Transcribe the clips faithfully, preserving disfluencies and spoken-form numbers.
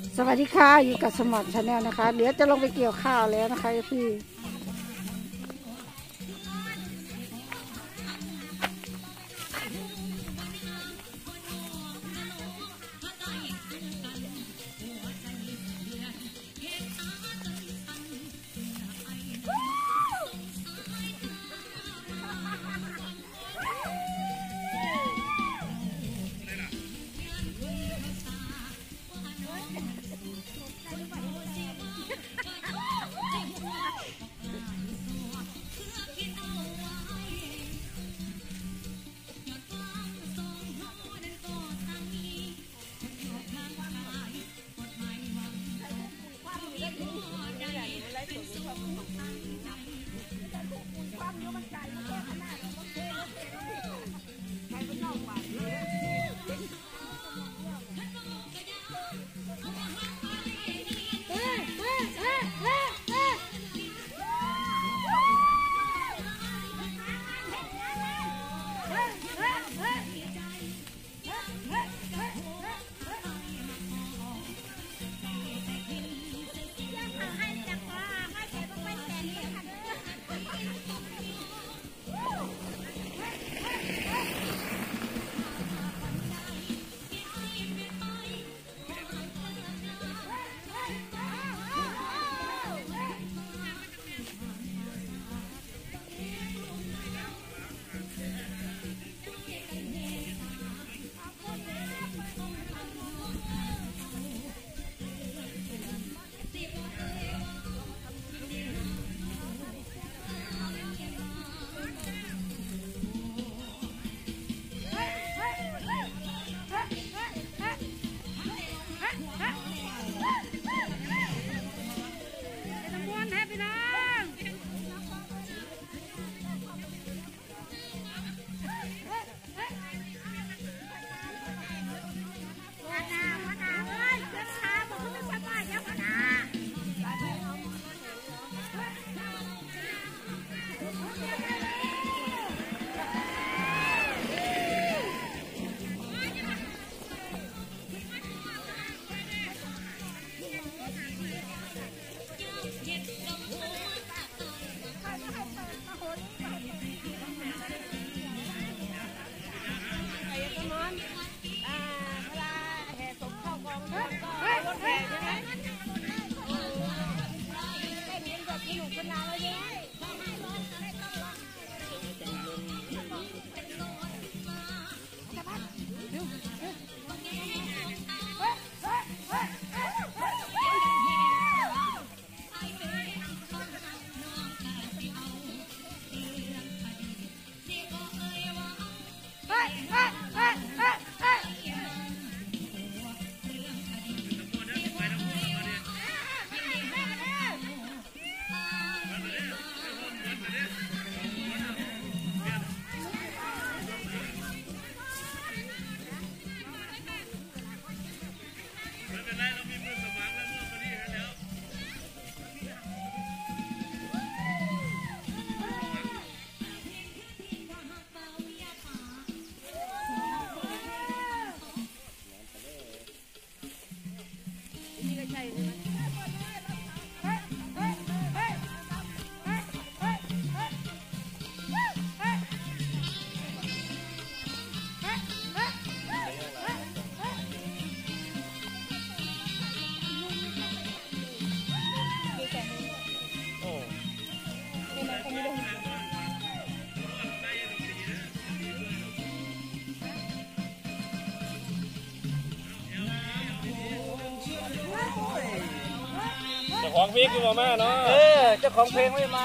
สวัสดีค่ะอยู่กับสมอนชาแนลนะคะเดี๋ยวจะลงไปเกี่ยวข้าวแล้วนะคะพี่เจ้าของเพลงคือมาม่าเนาะเออเจ้าของเพลงไม่มา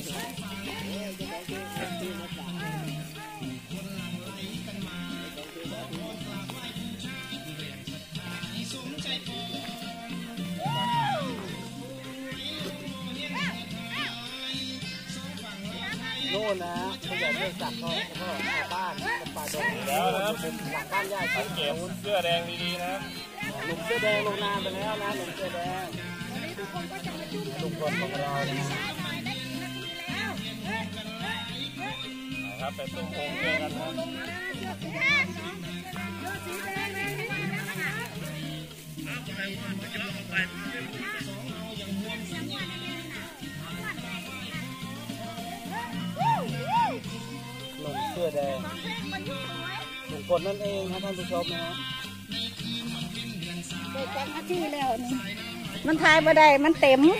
โน่นนะผู้ใหญ่เลือกจับเขาเขาบ้านป่าดงแล้วนะครับหลังบ้านใหญ่สังเกตเสื้อแดงดีๆนะหนุ่มเสื้อแดงลงน้ำไปแล้วนะหนุ่มเสื้อแดงลุงพลของเรานะครับไปตุ้มโฮงเจอกันนะหนุ่มเสื้อแดงหนุ่มคนนั่นเองนะท่านผู้ชมนะฮะเด็กจังอาที่แล้วนี่มันทายบ่ได้มันเต็ม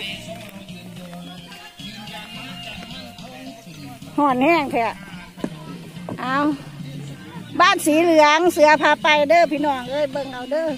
ห่อนแห้งแท้เอาบ้านสีเหลืองเสือพาไปเด้อพี่น้องเอ้ยเบิ่งเอาเด้อ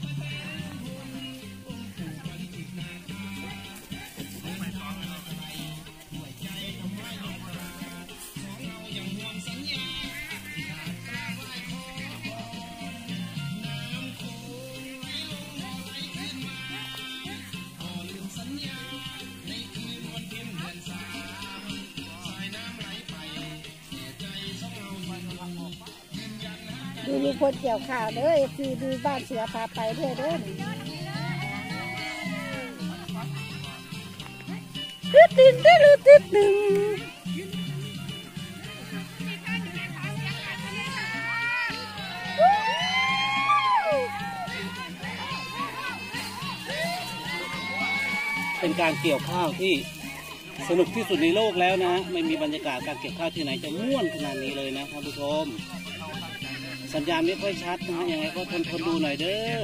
ดูลูกพดเกี่ยวข่าวเด้อคือดูบ้านเสือพาไปด้วยเด้อตึ๊ดตึ๊ดตึ๊ดตึ๊ดตึ๊ดเป็นการเกี่ยวข้าวที่สนุกที่สุดในโลกแล้วนะไม่มีบรรยากาศการเกี่ยวข้าวที่ไหนจะม่วนขนาดนี้เลยนะท่านผู้ชมสัญญาณไม่ค่อยชัดนะฮะยังไงก็ทนทนดูหน่อยเด้อ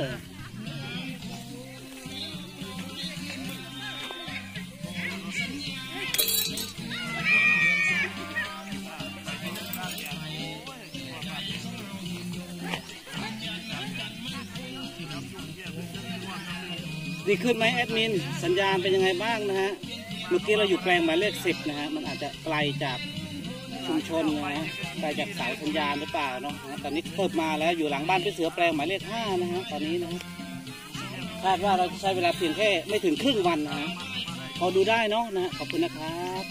ดีขึ้นไหมแอดมินสัญญาณเป็นยังไงบ้างนะฮะเมื่อกี้เราอยู่แปลงหมายเลขสิบนะฮะมันอาจจะไกลจากชุมชนนะไกลจากสายสัญญาณหรือเปล่าเนาะตอนนี้เปิดมาแล้วอยู่หลังบ้านพี่เสือแปลงหมายเลขห้านะฮะตอนนี้นะฮะคาดว่าเราจะใช้เวลาเพียงแค่ไม่ถึงครึ่งวันนะฮะพอดูได้เนาะนะขอบคุณนะครับ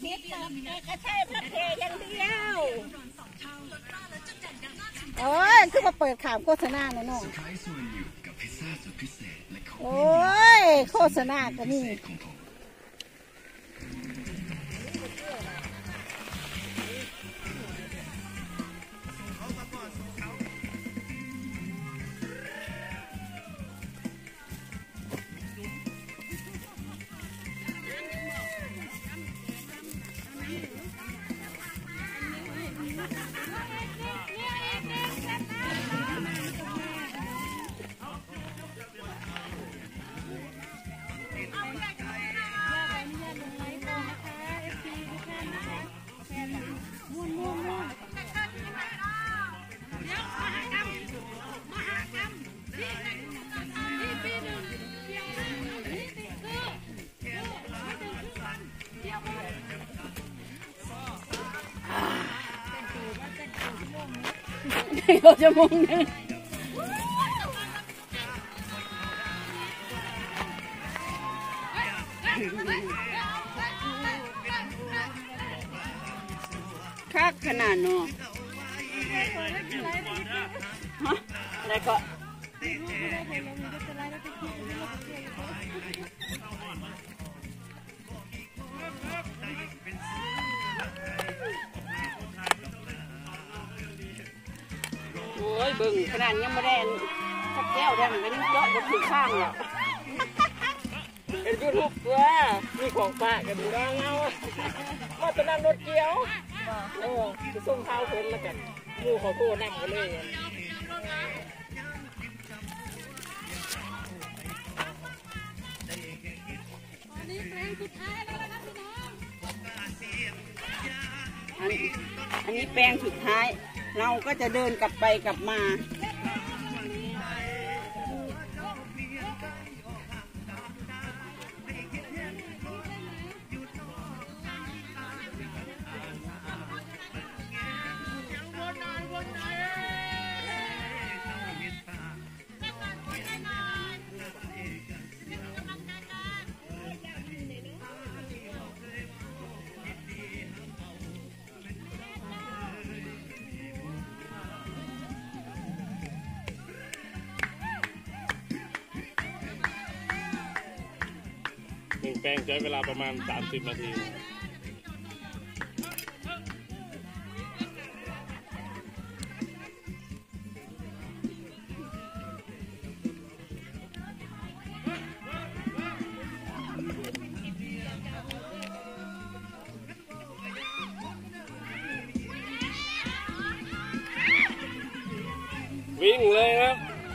กระใช่พระเพอย่างเดียวโอ้ยคือมาเปิดข่าวโฆษณาหน่อยน้องโอ้ยโฆษณาก็นี่เราจะมองหนึ่งคักขนาดเนาะฮะอะไรก็โอ้ยบึ้งขนาดยังไม่ได้สักแก้วได้มันก็ยังเยอะกว่าถือข้างหรอกเป็นยูทูบตัวมีของฝากกันดูได้เงาว่าตอนนั้นรถเกี่ยวเออจะส่งข้าวเพิ่นแล้วกันมูเขาโคนั่งกันเลยอันนี้แปลงสุดท้ายแล้วนะพี่น้องอันนี้แปลงสุดท้ายเราก็จะเดินกลับไปกลับมาหนึ่งแปลงใช้เวลาประมาณสามสิบนาทีวิ่งเลยครับ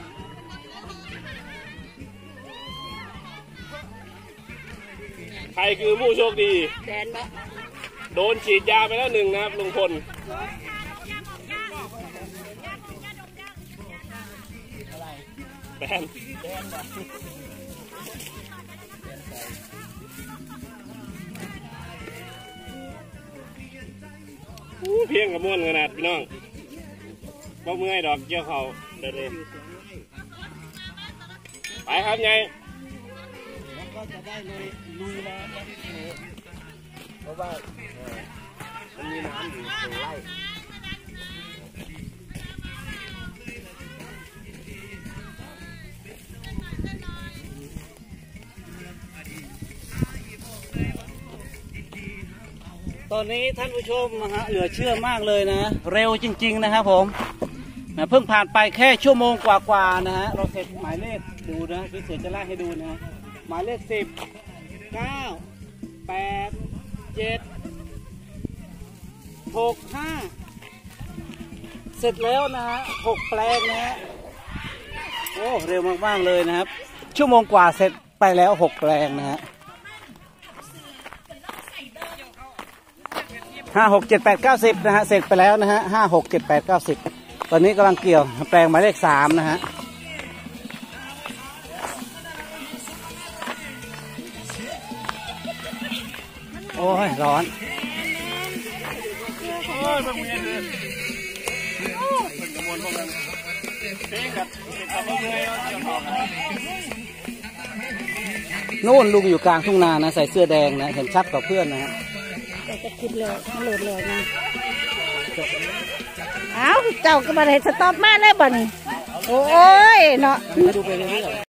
ใครคือผู้โชคดีแดนบะโดนฉีดยาไปแล้วหนึ่งนะครับลุงพลแดนแดนบะเพียงกับม้วนขนาดพี่น้องก็เมื่อยดอกเกี่ยวเขาเดินเลยไปครับไงแล้วก็จะได้เลยลุยแล้วเพราะว่ามันมีน้ำอยู่ตรงไร่ตอนนี้ท่านผู้ชมนะฮะเหลือเชื่อมากเลยนะเร็วจริงๆนะครับผมนะเพิ่งผ่านไปแค่ชั่วโมงกว่าๆนะฮะเราเสร็จหมายเลขดูนะพี่เสือจะไล่ให้ดูนะหมายเลขสิบเก้าแปดเจ็ดหกห้าเสร็จแล้วนะฮะหกแปลงนะฮะโอ้เร็วมากๆเลยนะครับชั่วโมงกว่าเสร็จไปแล้วหกแปลงนะฮะห้าหกเจ็ดแปดเก้าสิบนะฮะเสร็จไปแล้วนะฮะห้าหกเจ็ดแปดเก้าสิบตอนนี้กำลังเกี่ยวแปลงหมายเลขสามนะฮะโอ้ยร้อนโอ้ยพวกเมียเลยเป็นกระมวลพวกนั้นเพ่งกับกับพวกเมียนู่นลุงอยู่กลางทุ่งนานะใส่เสื้อแดงนะเห็นชัดกับเพื่อนนะฮะเราจะคิดเลยมันโหลดเลยนะเอ้าเจ้าก็มาให้สต็อปมาแล้วบ่นี่โอ้ยเนาะดูไปเรื่อย